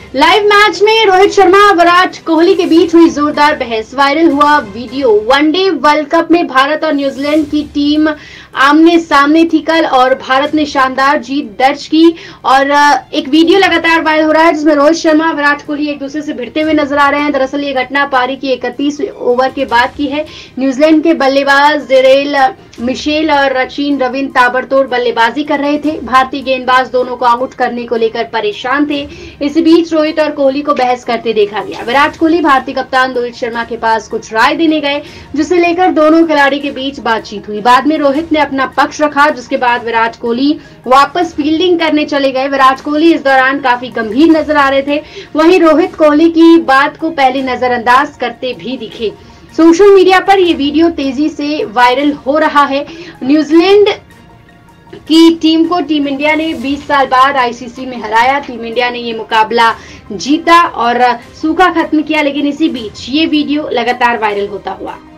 Live match में रोहित शर्मा और विराट कोहली के बीच हुई जोरदार बहस। वायरल हुआ वीडियो। वनडे वर्ल्ड कप में भारत और न्यूजीलैंड की टीम आमने सामने थी कल और भारत ने शानदार जीत दर्ज की। और एक वीडियो लगातार वायरल हो रहा है जिसमें रोहित शर्मा विराट कोहली एक दूसरे से भिड़ते हुए नजर आ रहे हैं। दरअसल ये घटना पारी की 31 ओवर के बाद की है। न्यूजीलैंड के बल्लेबाज डेरेल मिशेल और रचिन रविंद्र ताबड़तोड़ बल्लेबाजी कर रहे थे। भारतीय गेंदबाज दोनों को आउट करने को लेकर परेशान थे। इस बीच रोहित और कोहली को बहस करते देखा गया। विराट कोहली भारतीय कप्तान रोहित शर्मा के पास कुछ राय देने गए, जिसे लेकर दोनों खिलाड़ी के बीच बातचीत हुई। बाद में रोहित ने अपना पक्ष रखा, जिसके बाद विराट कोहली वापस फील्डिंग करने चले गए। विराट कोहली इस दौरान काफी गंभीर नजर आ रहे थे। वहीं रोहित कोहली की बात को पहले नजरअंदाज करते भी दिखे। सोशल मीडिया पर यह वीडियो तेजी से वायरल हो रहा है। न्यूजीलैंड की टीम को टीम इंडिया ने 20 साल बाद आईसीसी में हराया। टीम इंडिया ने ये मुकाबला जीता और सूखा खत्म किया, लेकिन इसी बीच ये वीडियो लगातार वायरल होता हुआ।